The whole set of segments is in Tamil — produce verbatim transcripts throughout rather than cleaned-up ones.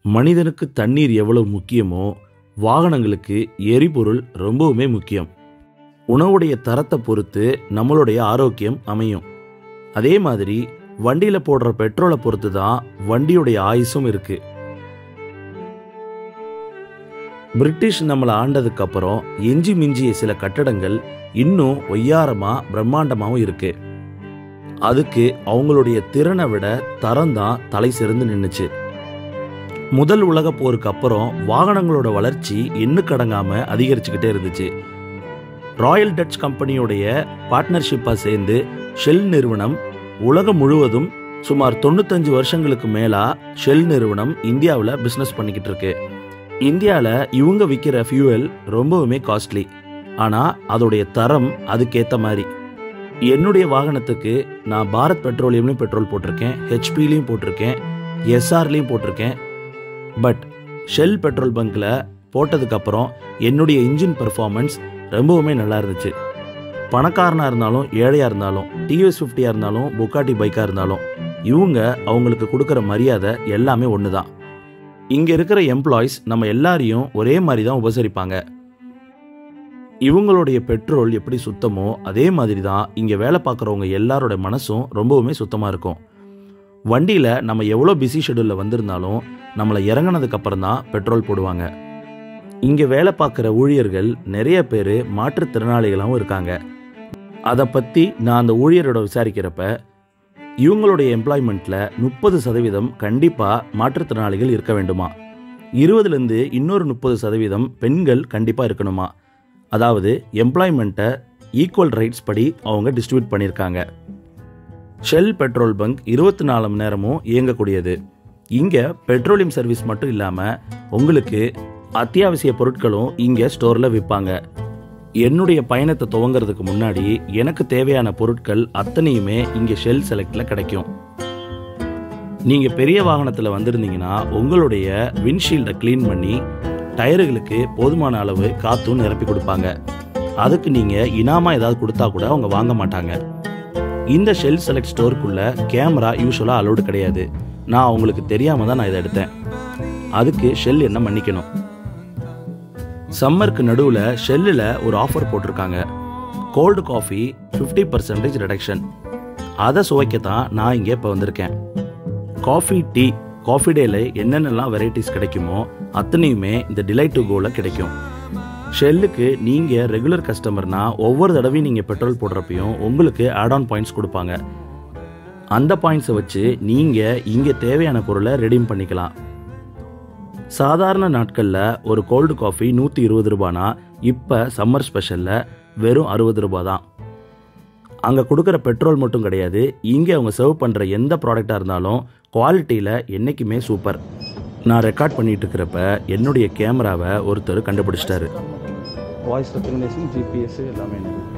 மனிதனுக்கு தண்ணீர் எவ்வளவு முக்கியமோ வாகனங்களுக்கு எரிபொருள் ரொம்பவுமே முக்கியம். உணவுடைய தரத்தை பொறுத்து நம்மளுடைய ஆரோக்கியம் அமையும். அதே மாதிரி வண்டியில் போடுற பெட்ரோலை பொறுத்து தான் வண்டியுடைய ஆயுசும் இருக்கு. பிரிட்டிஷ் நம்மளை ஆண்டதுக்கு அப்புறம் எஞ்சி மிஞ்சிய சில கட்டடங்கள் இன்னும் ஒய்யாரமா பிரம்மாண்டமாகவும் இருக்கு. அதுக்கு அவங்களுடைய திறனை விட தரம் தான் தலை சிறந்து நின்றுச்சு. முதல் உலக போருக்கு அப்புறம் வாகனங்களோட வளர்ச்சி எண்ணுக்கடங்காம அதிகரிச்சுக்கிட்டே இருந்துச்சு. ராயல் டச் கம்பெனியோடைய பார்ட்னர்ஷிப்பாக சேர்ந்து ஷெல் நிறுவனம் உலகம் முழுவதும் சுமார் தொண்ணூத்தஞ்சு வருஷங்களுக்கு மேலா ஷெல் நிறுவனம் இந்தியாவில் பிஸ்னஸ் பண்ணிக்கிட்டு இருக்கு. இந்தியாவில் இவங்க விற்கிற ஃபியூவல் ரொம்பவுமே காஸ்ட்லி, ஆனால் அதோடைய தரம் அதுக்கேற்ற மாதிரி. என்னுடைய வாகனத்துக்கு நான் பாரத் பெட்ரோலியம்லையும் பெட்ரோல் போட்டிருக்கேன், ஹெச்பிலையும் போட்டிருக்கேன், எஸ்ஆர்லையும் போட்டிருக்கேன். பட் ஷெல் பெட்ரோல் பங்க்கில் போட்டதுக்கப்புறம் என்னுடைய இன்ஜின் பெர்ஃபார்மன்ஸ் ரொம்பவுமே நல்லா இருந்துச்சு. பணக்காரனாக இருந்தாலும் ஏழையாக இருந்தாலும், டிவிஎஸ் ஃபிஃப்டியாக இருந்தாலும், புக்காட்டி பைக்காக இருந்தாலும், இவங்க அவங்களுக்கு கொடுக்குற மரியாதை எல்லாமே ஒன்று தான். இங்கே இருக்கிற எம்ப்ளாயிஸ் நம்ம எல்லாரையும் ஒரே மாதிரி தான் உபசரிப்பாங்க. இவங்களுடைய பெட்ரோல் எப்படி சுத்தமோ அதே மாதிரி தான் இங்கே வேலை பார்க்குறவங்க எல்லாரோட மனசும் ரொம்பவுமே சுத்தமாக இருக்கும். வண்டியில் நம்ம எவ்வளோ பிஸி ஷெடியூலில் வந்திருந்தாலும் நம்மளை இறங்கினதுக்கப்புறம் தான் பெட்ரோல் போடுவாங்க. இங்கே வேலை பார்க்குற ஊழியர்கள் நிறைய பேர் மாற்றுத்திறனாளிகளாகவும் இருக்காங்க. அதை பற்றி நான் அந்த ஊழியரோட விசாரிக்கிறப்ப இவங்களுடைய எம்ப்ளாய்மெண்ட்டில் முப்பது சதவீதம் கண்டிப்பாக மாற்றுத்திறனாளிகள் இருக்க வேண்டுமா, இருபதுலேருந்து இன்னொரு முப்பது சதவீதம் பெண்கள் கண்டிப்பாக இருக்கணுமா. அதாவது எம்ப்ளாய்மெண்ட்டை ஈக்குவல் ரைட்ஸ் படி அவங்க டிஸ்ட்ரிபியூட் பண்ணியிருக்காங்க. ஷெல் பெட்ரோல் பங்க் இருபத்தி நாலு மணி நேரமும் இயங்கக்கூடியது. இங்கே பெட்ரோலியம் சர்வீஸ் மட்டும் இல்லாமல் உங்களுக்கு அத்தியாவசிய பொருட்களும் இங்கே ஸ்டோரில் விற்பாங்க. என்னுடைய பயணத்தை துவங்கிறதுக்கு முன்னாடி எனக்கு தேவையான பொருட்கள் அத்தனையுமே இங்கே ஷெல் செலக்டில் கிடைக்கும். நீங்கள் பெரிய வாகனத்தில் வந்திருந்தீங்கன்னா உங்களுடைய விண்ட்ஷீல்டை க்ளீன் பண்ணி டயர்களுக்கு போதுமான அளவு காற்றும் நிரப்பி கொடுப்பாங்க. அதுக்கு நீங்கள் இனாமாக ஏதாவது கொடுத்தா கூட அவங்க வாங்க மாட்டாங்க. இந்த ஷெல் செலக்ட் ஸ்டோருக்குள்ள கேமரா யூஸ்வலாக அலோடு கிடையாது. நான் அவங்களுக்கு தெரியாமல் தான் நான் இதை எடுத்தேன். அதுக்கு ஷெல் என்ன மன்னிக்கணும். சம்மருக்கு நடுவில் ஷெல்லில் ஒரு ஆஃபர் போட்டிருக்காங்க. Cold coffee fifty percentage reduction. அதை சுவைக்கத்தான் நான் இங்கே இப்போ வந்திருக்கேன். காஃபி, டீ, காஃபி டேல என்னென்னலாம் வெரைட்டிஸ் கிடைக்குமோ அத்தனையுமே இந்த டிலைட் டு கோவில் கிடைக்கும். ஷெல்லுக்கு நீங்கள் ரெகுலர் கஸ்டமர்னா ஒவ்வொரு தடவையும் நீங்கள் பெட்ரோல் போடுறப்பையும் உங்களுக்கு ஆட் ஆன் பாயிண்ட்ஸ் கொடுப்பாங்க. அந்த பாயிண்ட்ஸை வச்சு நீங்கள் இங்கே தேவையான பொருளை ரெடீம் பண்ணிக்கலாம். சாதாரண நாட்களில் ஒரு கோல்டு காஃபி நூற்றி இருபது ரூபானா இப்போ சம்மர் ஸ்பெஷலில் வெறும் அறுபது ரூபா தான். அங்கே கொடுக்குற பெட்ரோல் மட்டும் கிடையாது, இங்கே அவங்க சர்வ் பண்ணுற எந்த ப்ராடக்டாக இருந்தாலும் குவாலிட்டியில் என்றைக்குமே சூப்பர். நான் ரெக்கார்ட் பண்ணிட்டு இருக்கிறப்ப என்னுடைய கேமராவை ஒருத்தர் கண்டுபிடிச்சிட்டாரு. வாய்ஸ் ரெக்கக்னிஷன், ஜிபிஎஸ் எல்லாமே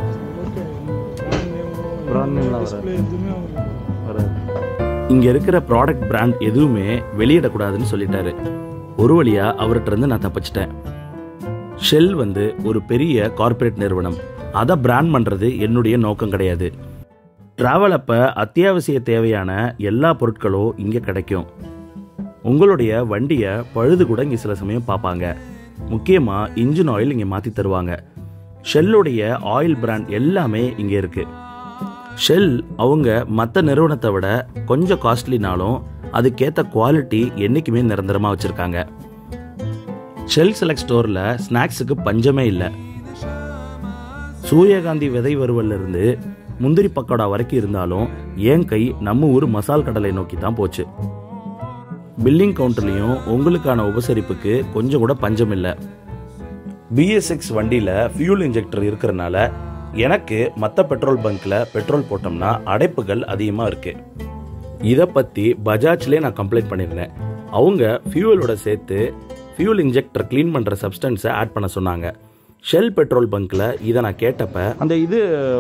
இங்கே இருக்கிற ப்ராடக்ட் பிராண்ட் எதுவுமே வெளியிடக்கூடாதுன்னு சொல்லிட்டாரு. ஒரு வழியா அவர்கிட்ட இருந்து நான் தப்பிச்சிட்டேன். ஷெல் வந்து ஒரு பெரிய கார்ப்பரேட் நிறுவனம். அதை பிராண்ட் பண்ணுறது என்னுடைய நோக்கம் கிடையாது. டிராவல் அப்போ அத்தியாவசிய தேவையான எல்லா பொருட்களும் இங்கே கிடைக்கும். உங்களுடைய வண்டியை பழுது கூட இங்கே சில சமயம் பார்ப்பாங்க. முக்கியமாக இன்ஜின் ஆயில் இங்கே மாற்றி தருவாங்க. ஷெல்லுடைய ஆயில் பிராண்ட் எல்லாமே இங்கே இருக்குது. ஷெல் அவங்க மற்ற நிறுவனத்தை விட கொஞ்சம் காஸ்ட்லினாலும் அதுக்கேற்ற குவாலிட்டி என்றைக்குமே நிரந்தரமாக வச்சுருக்காங்க. ஷெல் செலக்ட் ஸ்டோரில் ஸ்நாக்ஸுக்கு பஞ்சமே இல்லை. சூரியகாந்தி விதை வறுவலிருந்து முந்திரி பக்கோடா வரைக்கும் இருந்தாலும் என் கை நம்ம ஊர் மசால் கடலை நோக்கி தான் போச்சு. பில்லிங் கவுண்டர்லையும் உங்களுக்கான உபசரிப்புக்கு கொஞ்சம் கூட பஞ்சம் இல்லை. பிஎஸ் சிக்ஸ் வண்டியில் ஃபியூல் இன்ஜெக்டர் இருக்கிறனால எனக்கு மற்ற பெட்ரோல் பங்க்கில் பெட்ரோல் போட்டோம்னா அடைப்புகள் அதிகமாக இருக்குது. இதை பற்றி பஜாஜ்லேயே நான் கம்ப்ளைண்ட் பண்ணியிருந்தேன். அவங்க ஃபியூவலோட சேர்த்து ஃபியூல் இன்ஜெக்டர் க்ளீன் பண்ணுற சப்ஸ்டன்ஸை ஆட் பண்ண சொன்னாங்க. ஷெல் பெட்ரோல் பங்க்கில் இதை நான் கேட்டப்ப அந்த இது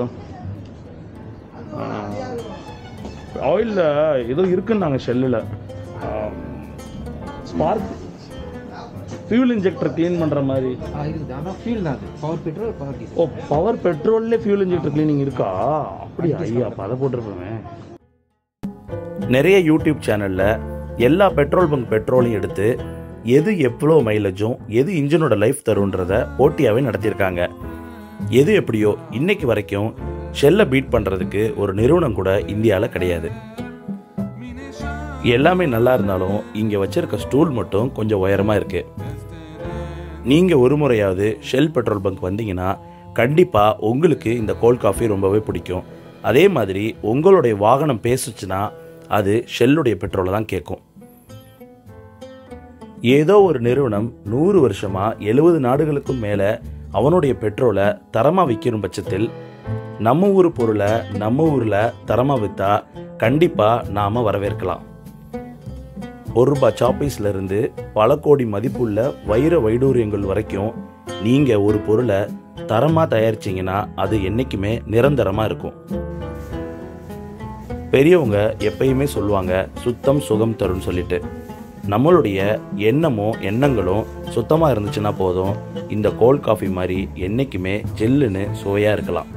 ஆயிலில் ஏதோ இருக்குன்னாங்க. ஷெல்லில் ஸ்பார்க் ஃபியூல் இன்ஜெக்டர் க்ளீன் பண்ணுற மாதிரி. ஓ, பவர் பெட்ரோல்லே ஃபியூல் இன்ஜெக்டர் க்ளீனிங் இருக்கா? அப்படியா? ஐயா, அப்போ அதை போட்டிருப்பேன். நிறைய யூடியூப் சேனலில் எல்லா பெட்ரோல் பங்க் பெட்ரோலையும் எடுத்து எது எவ்வளோ மைலேஜும் எது இன்ஜினோட லைஃப் தருன்றத போட்டியாகவே நடத்தியிருக்காங்க. எது எப்படியோ இன்னைக்கு வரைக்கும் ஷெல்லை பீட் பண்ணுறதுக்கு ஒரு நிறுவனம் கூட இந்தியாவில் கிடையாது. எல்லாமே நல்லா இருந்தாலும் இங்கே வச்சிருக்க ஸ்டூல் மட்டும் கொஞ்சம் உயரமாக இருக்குது. நீங்கள் ஒரு முறையாவது ஷெல் பெட்ரோல் பங்க் வந்தீங்கன்னா கண்டிப்பாக உங்களுக்கு இந்த கோல்ட் காஃபி ரொம்பவே பிடிக்கும். அதே மாதிரி உங்களுடைய வாகனம் பேசுச்சுன்னா அது ஷெல்லுடைய பெட்ரோலை தான் கேட்கும். ஏதோ ஒரு நிறுவனம் நூறு வருஷமாக எழுபது நாடுகளுக்கும் மேலே அவனுடைய பெட்ரோலை தரமாக விற்கிற பட்சத்தில் நம்ம ஊர் பொருளை நம்ம ஊரில் தரமாக விற்றா கண்டிப்பாக நாம் வரவேற்கலாம். ஒரு ரூபாய் சாப்பீஸ்லேருந்து பல கோடி மதிப்புள்ள வைர வைடூரியங்கள் வரைக்கும் நீங்கள் ஒரு பொருளை தரமாக தயாரிச்சிங்கன்னா அது என்றைக்குமே நிரந்தரமாக இருக்கும். பெரியவங்க எப்பயுமே சொல்லுவாங்க சுத்தம் சுகம் தரும்னு சொல்லிட்டு. நம்மளுடைய எண்ணமும் எண்ணங்களும் சுத்தமாக இருந்துச்சுன்னா போதும், இந்த கோல்ட் காஃபி மாதிரி என்றைக்குமே ஜில்லுன்னு சுவையாக இருக்கலாம்.